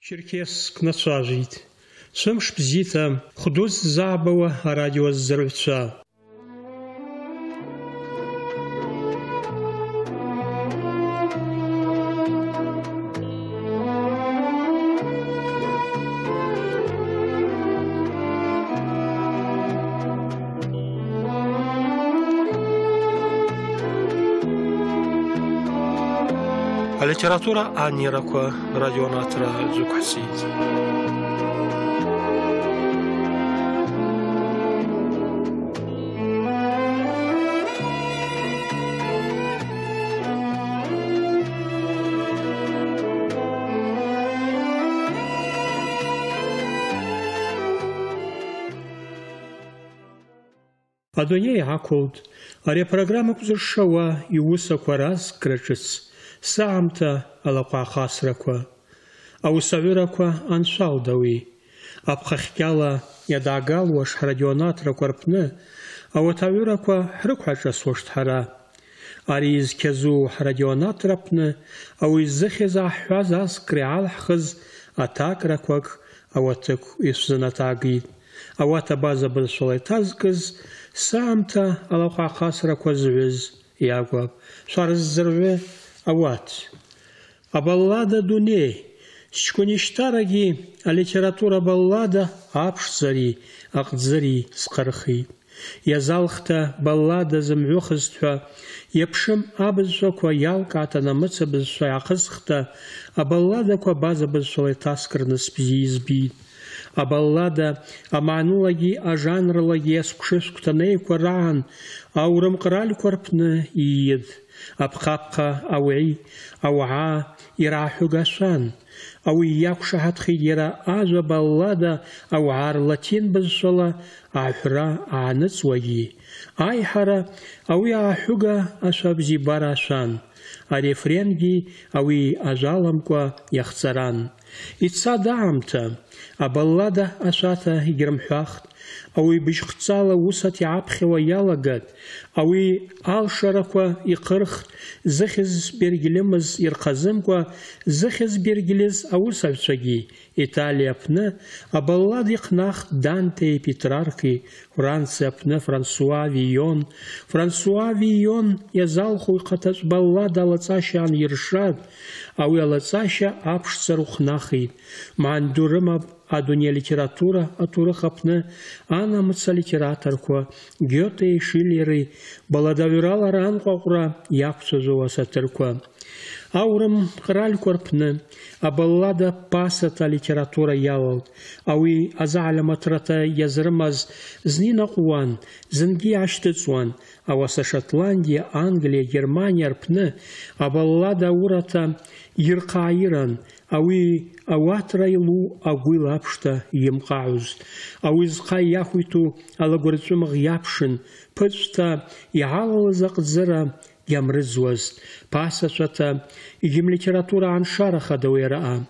Черкесск нацажит. Сымш бзита, худуз забава радио ззарвца. الليتراتورة عنيركوا راديوناترا زوك حسيت. Адоней عقود. أري программа كزرشوا يوسا كوراس كرچس. ساعمتا ألقى خاسركوا أو سعوركوا أنشاو دوي أبخخكالا يدعقال وش راديونات ركوربنا أو تعوركوا حركوا جسوشت حرا أريز كزو راديونات ربنا أو إزخزا حوازاس كريال حخز أتاك ركوك أو تك إسزنا تاقيد أو تبازا بالصولي تازكز ساعمتا ألقى خاسركوا زوز ياقوب شارز زروه أوات أبلادة دوني شكونيشتارجي الليتراتورة بلادة أبشزري أقدزري سقرخي يزالختا بلادة زمعوخزتها يبشم أبزوكوا يالكاتا نمتس بزسوا يقزختا أبلادة كوا بازا بزسوا تاسكر نسبزي زبيد أبلادة أمعنولاجي أجانرلاجي أسكشفكتاني كوران أو رمقرال كوربنا يد أبقابقا أوعي أوعا يراحو قاسان أو ياكشهات خيرا آزو بلادة أو عارلتين بالصلاة أحرا آنس وجي أي حرا أو ياحوغا أساب زيباراسان أريفرينجي أو أزالمكوا يخسران إتصاد عامتا أبلادة أساتا يجرمحاخت أو بيشختصالا وسط عبخي ويالغاد أو آلشاركوا يقرخ زخز بيرجلمز يرقزمكوا زخز بيرجلز أو سلسجي إيطاليا بنا أبلاد يقناخ دانتي بيتراركي فرنسا بنا فرانسوا فيون يزالخو يقتش بلاد لطاشا عن يرشاد أو لطاشا أبشتر وخناخي معن دورما أدونيا ليتراتورة أتورخبنا أنا متسا ليتراتوركوا جوتي شيليري بلاداورال رانقوقرا يابسوزوا ساتركوا أورم قرال كوربنا أبلادا باستا ليتراتورة يالل أوي أزعل مطرتا يزرمز زنينا قوان زنجي عشتتوان أو شوتلانديا أنجليا جرمانيا ربنا أبلادا ورتا يرقايران أوي أواترا يلو أقوي لابشتا يمقاعوز أوي زقاي ياخويتو على قرزومغ يابشن بجتا يعالل زق زرا يمرزوز باستا يجم ليتراتورة عن شارخة دويرا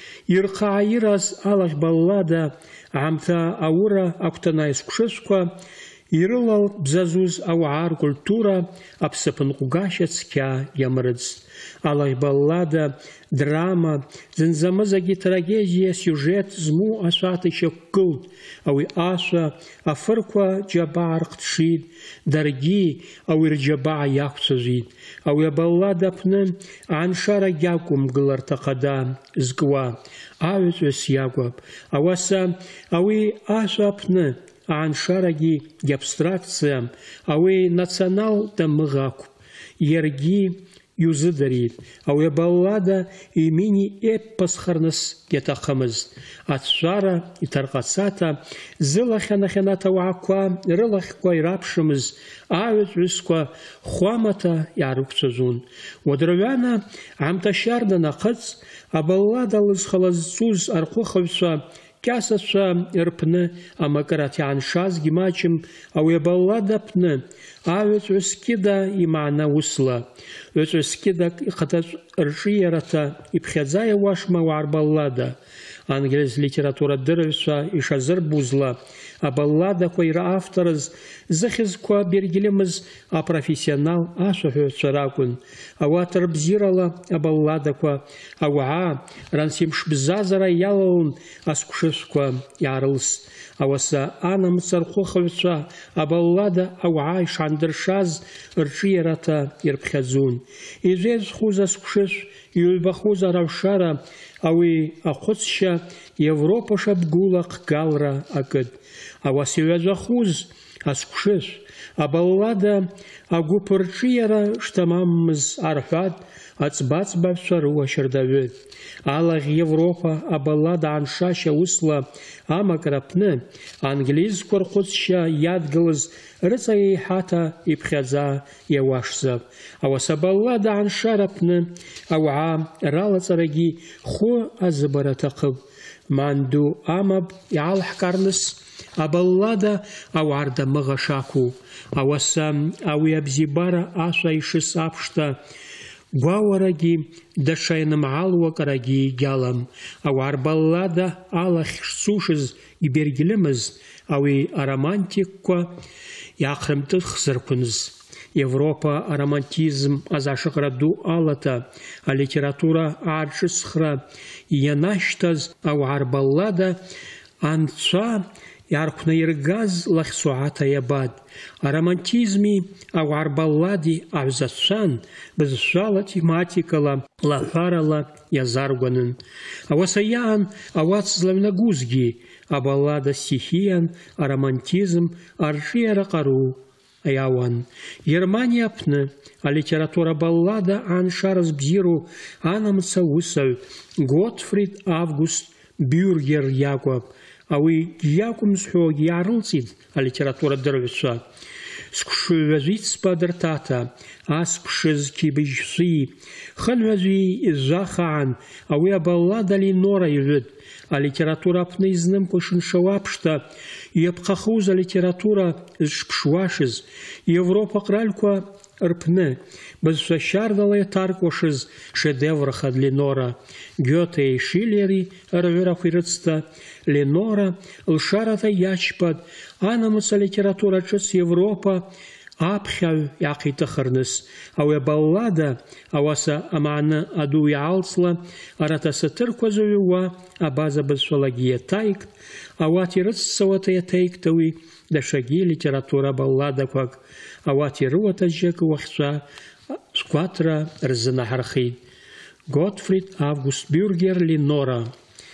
يرقايرز ألاش بلادا عمتا أورا أكتنايس كشسكوا يرلل بزازوز أو عار كولتورا أبسبن قوغاشتسكا يمرز ألاش بلادا دراما زنزمزاجي تراجيجيا سيوجيت زمو أساتي شكوت أو آسا أفرقوا جبار قتشيد درجي أو رجباع ياكسزيد أو يبلادا بنن عن شارع ياكم قلر تقدام زقوا آوز وسياقوب أوسا أوي آسا بنن عن شارعي يابستراكسيام أوي ناتسانال دمغاكو يرجي يوزدريد أو يبلادا يميني بسخرنس يتقمز أتشارة يترقصاتا زلخنا خناتا وعقوا رلخوا يرابشمز آوز رسكوا خوامتا يعرقتزون ودروانا عم تشاردنا قدس أبلادا لزخلزوز أرقو خوصا كاسسا إربنا أما كراتي عن شاز جماجم أو يبلادا بنا آوز عسكيدا يمعنا وصلا عسكيدا قد رجيرتا يبخزايا واشما وعربلادا ангелиз литература дырыҩцәа ишазырбузла, абалладақәа ираавторыз зыхьызқәа бергьлымыз апрофессионал ашәаҳәаҩцәа ракәын. Ауат рыбзиарала абалладақәа ауаа рансимшбзазара иалалон аскәшышәқәа иаарылст. Ауаса анамыц архәыхаҩцәа абаллада ауаа ишандыршаз рҿы иарата ирԥхьаӡон. Изеиӷьхоз аскәшышә, иҩбахоз аравшара, ауи ахәыцшьа Европа шабгула хгалра акыд. Ауаса иҩаӡәахоз аскәшышә, абаллада агәыԥ рҿы иара шҭамамыз арҳәат аӡбаӡбаҩцәа руашьырдаҩы. Алагъ Европа абаллада аншашьа усла амакра аҟны англизқәа рхәыцшьа иадгылаз рыҵа еиҳата иԥхьаӡа иауашзаап. Ауаса абаллада аншара аҟны ауаа ралаҵарагьы хәы азыбара аҭахуп. Манду амаб иаалҳкаарныс абаллада ауаа рдамыӷ шақәу. Ауаса ауи абзибара ашәа ишыс аԥшҭа гәауарагьы даҽа ианымҳалуакарагьы егьалам. Ауаа рбаллада алахь шцушыз ибергьлымыз ауи аромантикқәа иаахрымтыхзарқәыныз. Европа аромантизм азашыҟра ду алата алитература аарҿыцхра ианашьҭаз ауаа рбаллада анцәа иаарқәнаиргаз лахьсуаҭа иабад. Аромантизми ауаа рбаллади аҳәзацәан бызшәала тематикала лаҳәарала иазаргәанын. Ауаса иаан ауат злаҩнагозгьы абаллада стихиан аромантизм арҿиара ҟару иауан. Германия аҟны алитература баллада аншара збзиру анамыц аусаҩ Готфрид Август Бюргер иакәын. Ауи иакәымзҳәо иаарылҵит алитература дырҩцәа. Скәшыҩҩы иӡба дырҭаҭа, аскәшыз қьибыжьшәи, хынҩажәи изжахаан, ауи абаллада Ленора иҳәыт. Алитература аҟны изнымкәа ишыншауа аԥшҭа, иаԥхахоз алитература зыҽԥшуашыз, Европа ҟральқәа рԥны бызшәа шьардала иаҭаркуашыз шедеврхад Ленора. Гьотеи Шиллери рҩырақәа ирыцта, Ленора лшарата иаҷпад анамыц алитература ҿыц Европа аԥхьаҩ иаахиҭыхырныс. Ауи абаллада ауаса амааны аду иаалҵла арата саҭырқәа зыҩуа абаза бызшәалагьы иаҭаикт, ауат ирыццауата иаҭаикт ауи даҽагьы литература балладақәак. Ауат ирыуата џьыка уахьцәа сгәаҭра рзынаҳархеит. Готфрид Август Бюргер Ленора.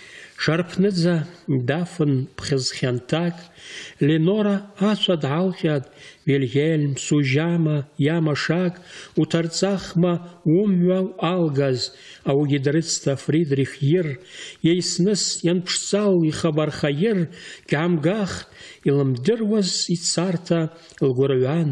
Шарԥныӡа дафын ԥхьыӡ хьанҭак, Ленора ацәа дҳалҟьат, Вильгельм, Сужьама, иамашак, уҭарҵахма умҩа алгаз, аугьы дрыцта Фридрих Йыр, иеисныс ианԥшӡал ихабархаир, кьаамгахт, илымдыруаз ицарҭа лгәырҩан,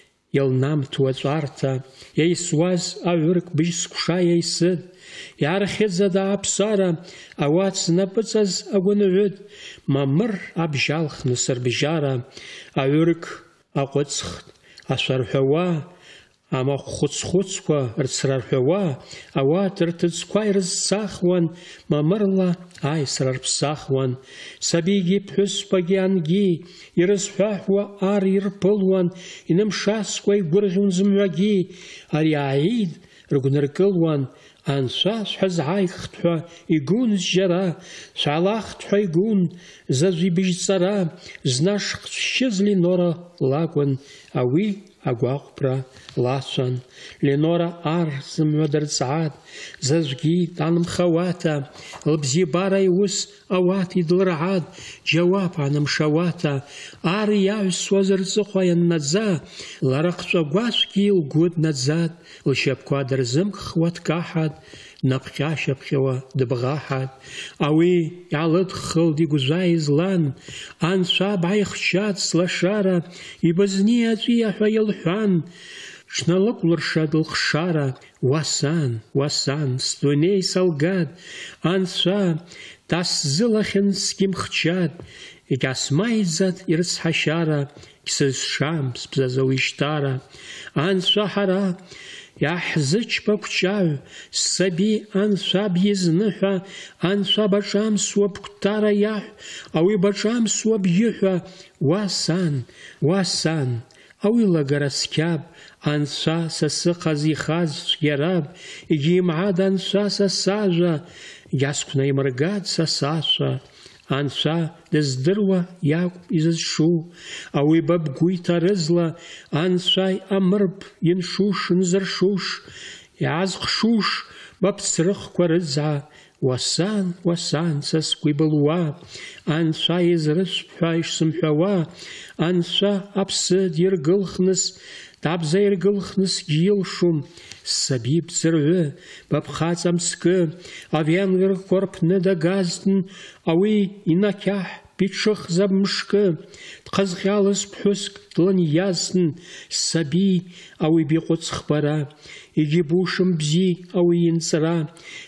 илнамҭуа ҵәарҭа, иеисуаз аҩырк быжь скәша иеисыд, иаархьыӡада аԥсара, ауат знапыҵаз агәыныҩыд, мамыр абжьалхны сырбжьара, аҩырк аҟәыҵхт, ашәарҳәауа, амахә хәыц-хәыцқәа рцрарҳәауа, ауат рҭыӡқәа ирызцахуан, мамырла аисра рԥсахуан. Сабигьы ԥҳәызбагьы ангьы ирызҳәаҳәуа ар ирԥылуан, инымшаскәа игәырӷьон зымҩагьы, ари ааид рыгәныркылуан. Анцәа шәҳазааихт ҳәа игун зџьара, шәаалахт ҳәа игун заҵә ибыжьҵара, знашхшьыз Ленора лакәын, ауи агәаҟәԥра лацәан. Ленора ар зымҩа дырҵаат, заҵәгьы данымхауата, лыбзиабара иус ауат идылраҳат, џьауап анымшауата, ар иаҩсуаз рҵыхәа ианнаӡа, лара хҵәа-гәаҵәгьы лгәы днаӡат, лшьапқәа дырзымхуа дкаҳат, днаԥхьа-шьаԥхьауа дыбӷаҳат. Ауи иаалыдххылт игәза излан, анцәа бааихчат слашара, ибызни аҵәиа ҳәа илҳәан, ҽналыкәлыршат лхшара. Уасан, уасан, сдунеи салгат, анцәа дасзылахьын сгьымхчат, егьасмаиӡат ирыцҳашьара, егьсызшам сбзазауишьҭара. Анцәа ҳара Яхзыч бакчаю, саби ансаб езныха, анса бачам суаб ктара ях, ауи бачам суаб юха, васан, васан, ауи лагараскяб, анса сасыхаз ихаз яраб, иги имгад анса сасажа, яскна имргад сасаша. Анса дездырва Якуб изызшу, ауи бабгуй тарызла, ансай амырб яншуш нзыршуш, язхшуш бапсрыхква рыдза, васан, васан саскви былуа, анса изрысбхва ишсымхӏвауа, анса апсы дйыргылхныс, табза йыргылхныс гьйылшум, саби бзыргӏвы, бапхъацӏа мскӏы, авенгрква рпны дагазтын, ауи йнакьахӏ битшыхза бмшкӏы, дхъазгъьалыз пхӏвыскӏ длынйазтын, саби ауи бикъвыцӏх бара, йгьибушым бзи ауи йынцӏра,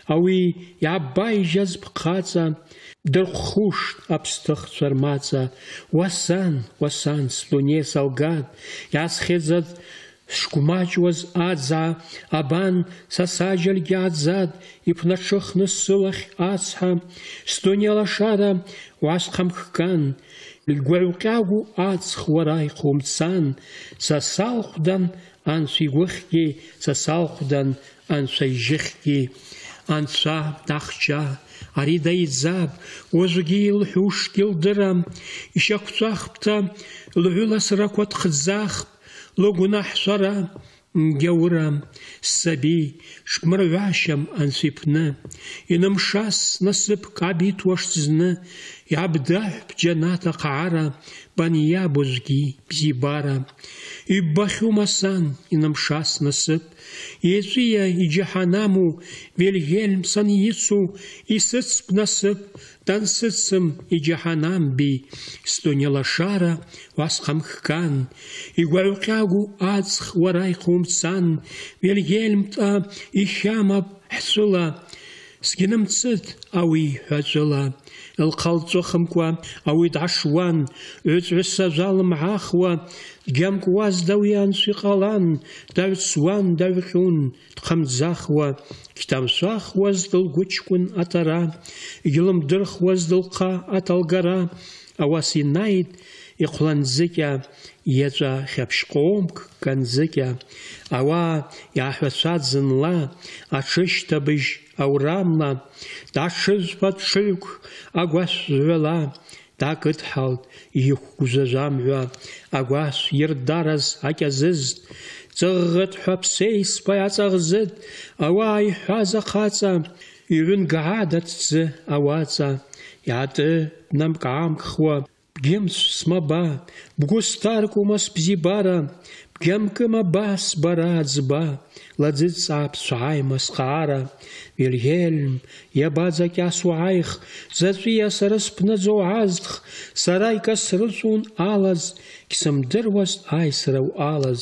ауи йгӏабайжьаз бхъацӏа, дырхъуштӏ апстыхчва рмацӏа, уасан, уасан сдуней салгатӏ, йгӏасхьыдзатӏ шгвмачӏуаз адзгӏа, абан сасаджьалгьи гӏадзатӏ, йпначыхныс сылахь ацхӏа, сдуней лашара угӏасхъамкӏкӏан, йгвагӏвкъьагу ацх уара йхъумцан, сасалхвдан анчва йгвыхьгьи, сасалхвдан анчва йжьыхьгьи. Анчва дахча, ари дайдзапӏ, уажвгьи йылхӏвушгьи лдырам, йщаквчӏвахпӏта лгӏвыласраква дхъдзахпӏ, лыгвнахӏ швара мгьаурам, саби шбмыргӏващам анчва йпны, йнымшас насыпкӏ гӏабитуаштӏ зны, йгӏабдахӏвпӏ джьанат ахъгӏара, банйабузгьи бзибара. Йббахьу масан йнымшас насып, йачӏвыйа йджьахӏанаму, Вильгельм санйыцу, йсыцпӏ насып, дансыцым йджьахӏанамби, сдуней лашара угӏасхъамкӏкӏан, йгвагӏвкъьагу ацх уара йхъумцан, Вильгельмтӏа йхамапӏ хӏчӏвыла, сгьнымцӏытӏ ауи хӏвачӏвыла. Лхъалчӏвыхымкӏва ауи дгӏашуан, гӏвычӏвгӏвыса жвалымгӏахуа, дгьамкӏуаз дауи анчва йкъалан, дагӏвцуан дагӏвкъьун дхъамдзахуа, гьтамшвахуаз дылгвычкӏвын атара, йгьлымдырхуаз дылхъа аталгара, ауаса йнайтӏ йхъвландзыкӏьа, йачӏва хьапщ-къомкӏ кандзыкӏьа. Ауаъа йгӏахӏвачватӏ зынла, атшыщтабыжь аурамла, дгӏатшыжвпа тшыгӏвкӏ агвашв жгӏвала, дгӏакӏыдхӏалтӏ йыхв гвжважвамгӏва, агвашв йырдараз гӏакӏьазызтӏ, цӏыгъгъытӏхӏва псейспа йгӏацӏагъзытӏ, ауаъа йхӏваз ахъацӏа, йгӏвынггӏатӏ атдзы ауацӏа, йгӏатӏы днамкӏгӏамкӏхуа, бгьымчв смаба, бгвы старкӏвума сбзибара, бгьамкӏымаба сбара адзба, ладзыцӏгӏа бшвгӏайма схъагӏара. Вильгельм, йабадзакӏьа сугӏайх, зачӏвыйа сара спны дзогӏаздх, сара йкӏасрыцӏун алаз, гьсымдыруазтӏ айсра уъалаз.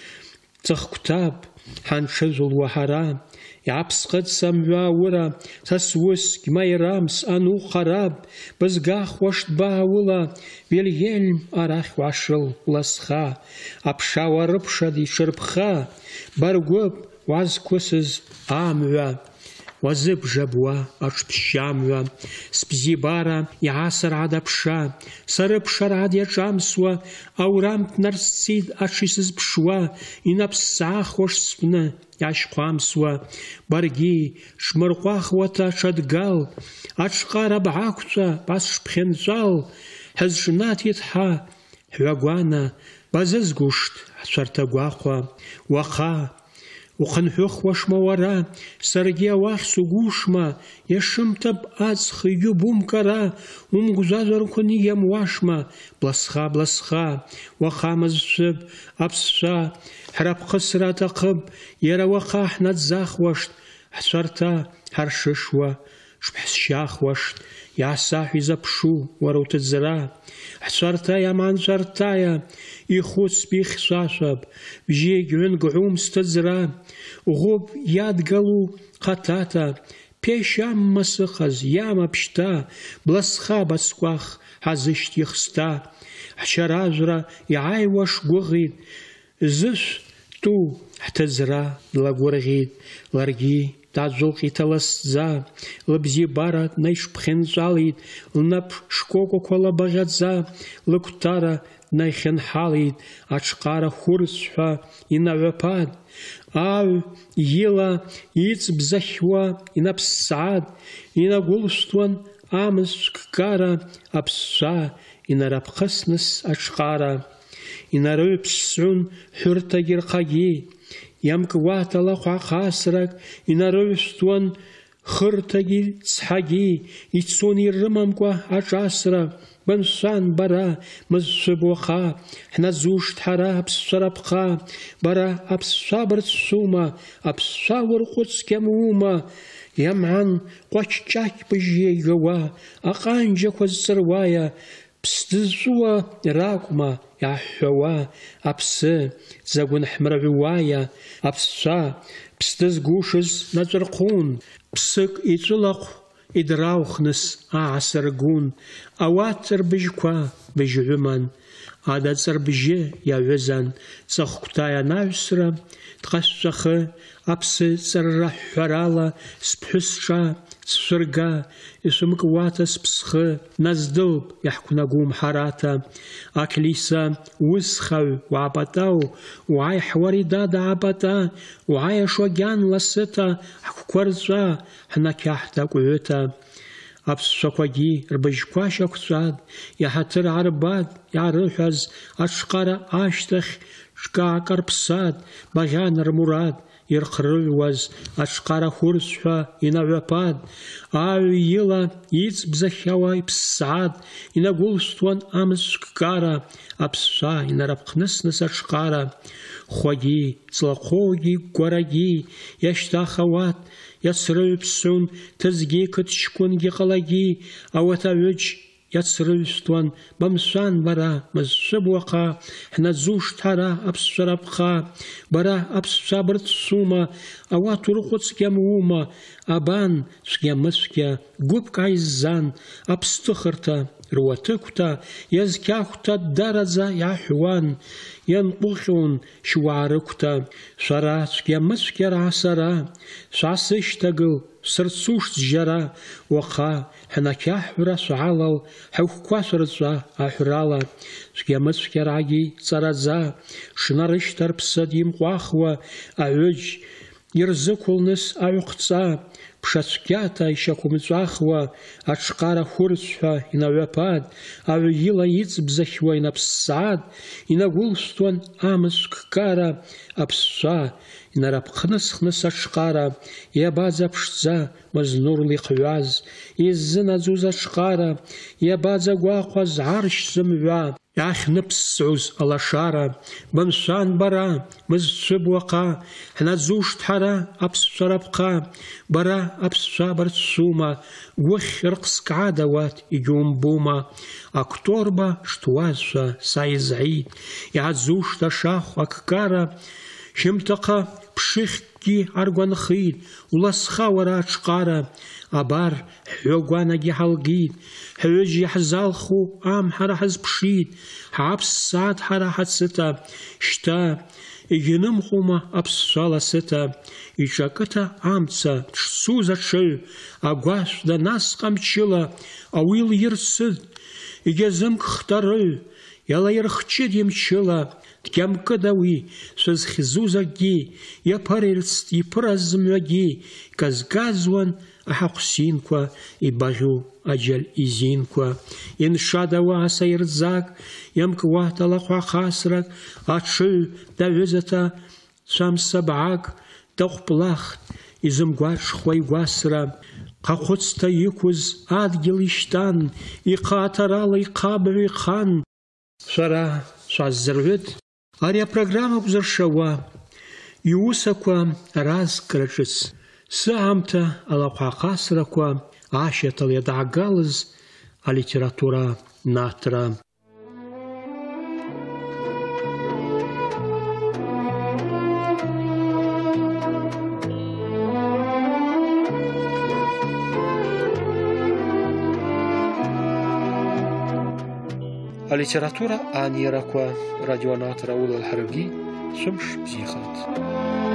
Цӏыхь квтапӏ хӏантшыжвылуа хӏара, йгӏапсхъыцӏ амгӏва ауыра, са суыс гьмайрам съану хараб, бызгахуаштӏ ба ауыла, Вильгельм арахь угӏашыл ласха, апшауа рыпша дишырпха, баргвыпӏ угӏазквысыз амгӏва. Уазыбжабуа атшпщамгӏва, сбзибара йгӏасыргӏатӏ апша, сарыпшаргӏатӏ йашӏамсуа, аурам днарсцитӏ атшы йсызпшуа, йнапсгӏахуаштӏ спны йгӏащхъвамсуа, баргьи шмыркъвахуата тшадгал, атшкъара бгӏаквчӏва бгӏасшпхьынчӏвал, хӏызшӏнат йытхӏа хӏгӏвагвана, базызгуштӏ хӏчвартагвахъва, уахъа ухъынхӏвыхуашма уара, саргьи ауахь сугушма, йашымта бъацӏх йгьубумкӏара, уымгвжважварквыни йамуашма, бласха, бласха, уахъа мызшвыб, апсшва, хӏрапхъысра атахъыпӏ, йара уахъа хӏнадзахуаштӏ, хӏчварта хӏаршышуа, шбхӏсщахуаштӏ, йгӏасахӏв йзапшу уара утыдзра, хӏчварта йамгӏанчӏвартая, йхвыцпӏ йхьшвашвапӏ, бжьы гьгӏвынггӏум стыдзра, гъвыпӏ йадгалу хъатата, пещ амма сыхъаз, йама пщта, бласха бацкӏвах хӏазыщтйых ста, хӏчаражвра йгӏайуа шгвыгъитӏ, зышв ԥстәу ҳҭыӡра длагәырӷьеит, ларгьы даӡәылҟьеит аласӡа, лыбзиабара днаиҽԥхьынҵәалеит, лнап шкәакәақәа лабаӷьаӡа, лыгәҭара днаихьынҳалеит, аҽҟара хәырцҳәа инаҩаԥад, аҩ ила иҵбзахьуа инаԥссаад, инагәылсҭуан амыцәккара, аԥсцәа инарыԥхысныс аҽҟара. Инарыҩԥсҵәун ҳәырҭагьы рхагьы, иамкуат алахәаахасрак, инарыҩсҭуан хырҭагьы цҳагьы, ицон ирымамкәа аҿасра. Бымшәан бара, мызшәыб уаха, ҳнаӡушт ҳара аԥсцәа рапха, бара аԥсцәа бырцәума, аԥсцәа урҟәыҵгьам ума, иаман ҟәаҷ-ҷаҷ быжьы еигауа, аҟанџьақәа зҵыруаиа, ԥсдызҵәуа ракәма иаҳәҳәауа, аԥсы загәынҳмырҩуаиа, аԥсцәа ԥсдызгушыз наҵәырхун, ԥсык иҵәылахә идраухныс аасыргун, ауат рбыжьқәа быжьҩыман, адаҵарбжьы иаҩызан, ҵыхәкәта ианаҩсра, дҟазҵәахы, аԥсы ҵарра ҳәҳәарала, сԥҳәысҿа сшәырга, ишәымкуата сԥсхы, наздылп иаҳқәнагум ҳарата, ақлиса усхаҩ уаапатау, уааиҳуари дада аапата, уааиашуагьан ласыта, ҳқәқәа рҵәа, ҳнақьаҳт акәҩыта. Аԥсцәақәагьы рбыжьқәа шьақәҵәад, иаҳаҭыр арбад, иаарыҳәаз, аҽҟара ашьҭахь ҿкаакарԥсад, багьан рмурад, ирхрыҩуаз, аҽҟара хәырцҳәа инаҩаԥад, аҩ ила иҵбзахьауа иԥссаад, инагәылсҭуан амыцәккара, аԥсцәа инарыԥхнысныс аҽҟара. Хәагьы, ҵлахәогьы, гәарагьы, иашьҭахауат, иацрыҩԥсун, ҭызгьы, қыҭчкәынгьы ҟалагьы, ауат аҩыџь иацрыҩсҭуан, бымшәан бара, мызшәыб уаха, ҳнаӡушт ҳара аԥсцәа рапха, бара аԥсцәа бырцәума, ауат урҟәыҵгьам ума, абан цәгьа-мыцәгьа гәыԥк аиззан, аԥсҭыхырҭа руаҭықәҭа, иазқьахәҭа дараӡа иаҳәуан, ианҟәыҟьун шьуаа рықәҭа, шәара цәгьа-мыцәгьараа сара, шәаасышьҭагыл, сырцушт џьара, уаха ҳнақьаҳәра шәаалал, ҳыгәқәа шәырҵәа аҳәрала, цәгьа-мыцәгьараагьы ҵараӡа, шнарышьҭарԥсыд имҟәахуа, аҩыџь ирзықәылныс аҩхҵа, ԥшацәгьата ишьақәымҵәахуа, аҽҟара хәырцҳәа инаҩаԥад, аҩ ила иҵбзахьуа инаԥссаад, инагәылсҭуан амыцәккара, аԥсцәа инарыԥхнысныс аҽҟара, иабаӡа ԥшӡа мазнурла иҟҩаз, иззынаӡоз аҽҟара, иабаӡа гәаҟәаз аршь зымҩа, иахьныԥсҵәоз алашара. Бымшәан бара, мызцәыб уаха, ҳнаӡушт ҳара аԥсцәа рапха, бара аԥсцәа бырцәума, гәыхь рҟскаада ауат егьумбома, акәторба шҭуазшәа са изҳәит, иаӡушт ашахә аккара, шьымҭаҟа ԥшыхькгьы аргәанхеит, уласха уара аҽҟара, абар ҳҩагәанагьы ҳалгеит, ҳҩыџь иаҳзалху амҳара ҳазԥшит, ҳааԥссаад ҳара ҳацыта, шьҭа егьнымхума аԥсцәа ласыта, иҿакыта амца дшцуз аҽыҩ, агәашә данасҟа мчыла, ауи лирсыд, егьазымкхт арыҩ, иалаирхчыд имчыла, дгьамкыда уи шәызхьзуз акгьы, иаԥырирцт иԥыраз зымҩагьы, иказказуан аҳаҟәсинқәа, ибаӷьу аџьал изинқәа, иншада уааса ирӡак, иамкуат алахәаахасрак, аҽыҩ даҩызата цәамсабӷак, даҟәплахт, изымгәаҽхуа игәасра, ҟахәыцта иқәыз адгьыл ишьтан, иҟааҭарала иҟабаҩ ихан. Шәара шәааззырҩыт, ари апрограмма акәзыршауа, иусақәа разкра ҿыц, сыҳамҭа алахәаахасрақәа ашьаҭал иадаагалыз алитература наҭра. Алитература анирақәа радионаҭра улалҳаргьы Шәымш бзиахааит.